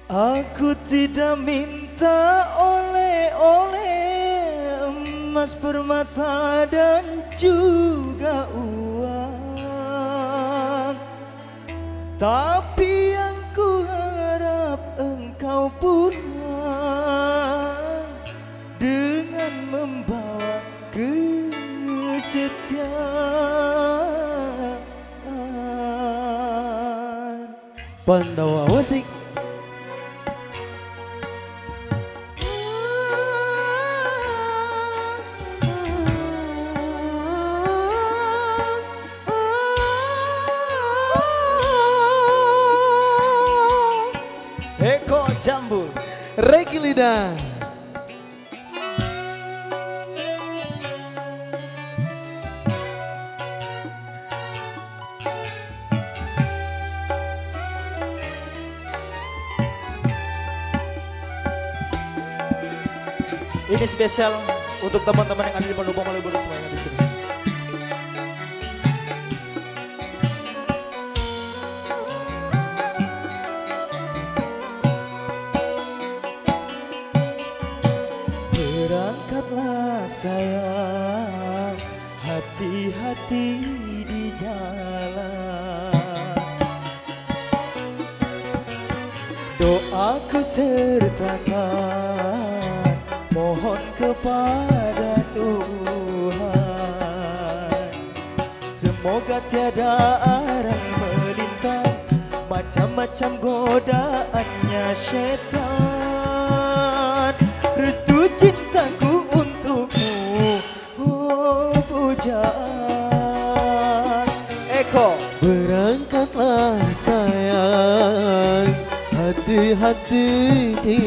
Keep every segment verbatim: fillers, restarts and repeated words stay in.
Aku tidak minta oleh-oleh emas, permata dan juga uang, tapi yang ku harap engkau pulang dengan membawa kesetiaan. Pandawa Wasik. Eko Jambul, Regi Lidah. Ini spesial untuk teman-teman yang ada di Pendopo Malioboro semuanya di sini. Berangkatlah sayang, hati-hati di jalan. Doaku sertakan, mohon kepada Tuhan, semoga tiada arang melintang, macam-macam godaannya setan. Restu cintaku untukmu, oh pujaan. Eko. Berangkatlah sayang, hati-hati di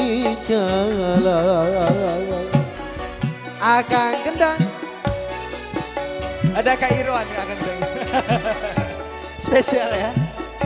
jalan. Akang Gendang. Ada Kak Irwan Akang Gendang. Spesial ya.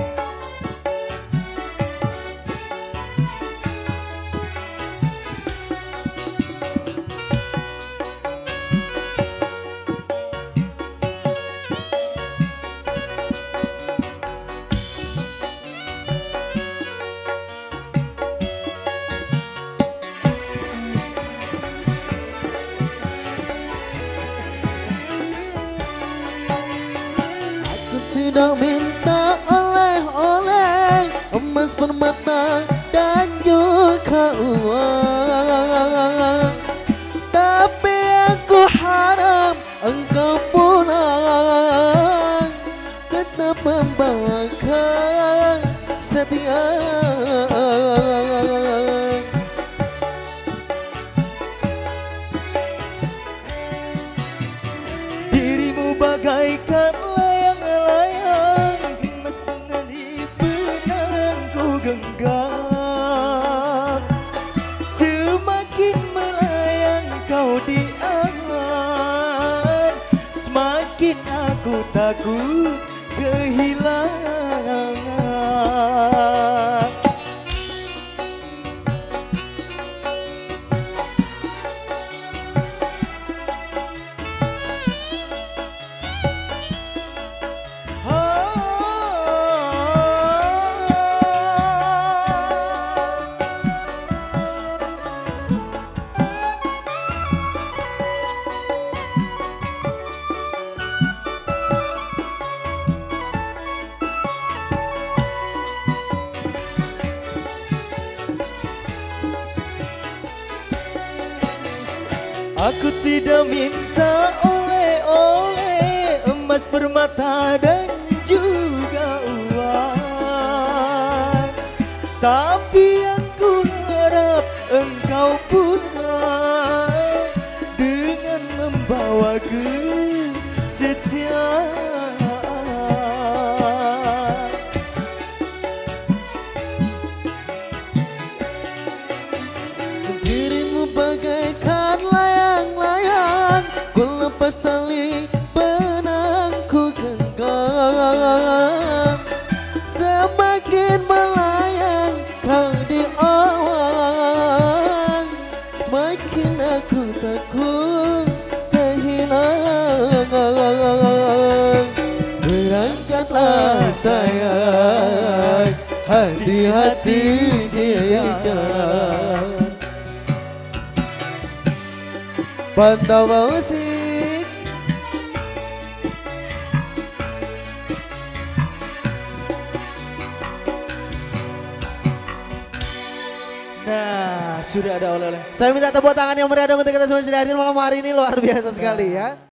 Tidak minta oleh-oleh emas, permata dan juga uang, tapi aku harap engkau pulang tetap membawa kesetiaan. Dirimu bagaikan layang-layang, emas menjadi benangku genggam. Semakin melayang kau di angan, semakin aku takut kehilangan. Aku tidak minta oleh-oleh emas, permata dan juga uang, tapi yang ku harap engkau pulang dengan membawa kesetiaan. Dirimu bagaikan layang-layang, ku lepas tali benangku genggam. Semakin melayang kau di awan, semakin aku takut kehilangan. Berangkatlah sayang, hati di hati dia jalan. Pandawa musik. Nah, sudah ada oleh-oleh. Saya minta tepuk tangan yang meriah dong untuk kita semua sudah hadir malam hari ini, luar biasa sekali ya.